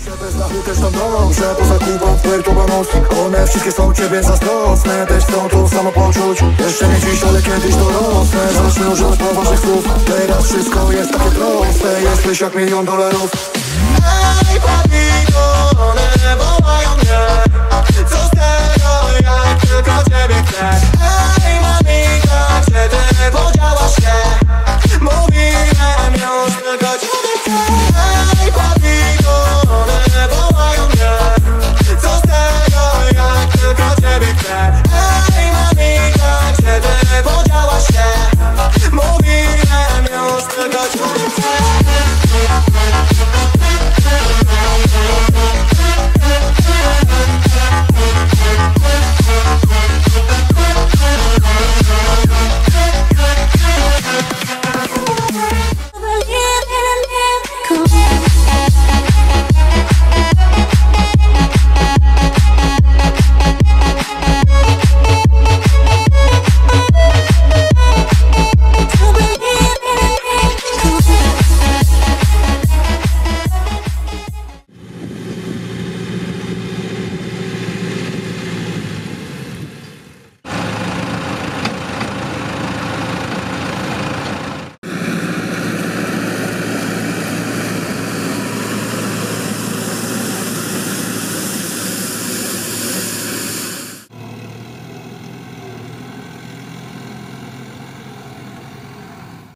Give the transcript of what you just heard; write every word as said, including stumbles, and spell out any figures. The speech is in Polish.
Bez lachu też tam dobrze, poza Kubą, Puerto Banos. One wszystkie są ciebie zazdrosne, też chcą to samo poczuć. Jeszcze nie dziś, ale kiedyś dorosnę. Zacznę używać poważnych słów. Teraz wszystko jest takie proste, jesteś jak milion dolarów.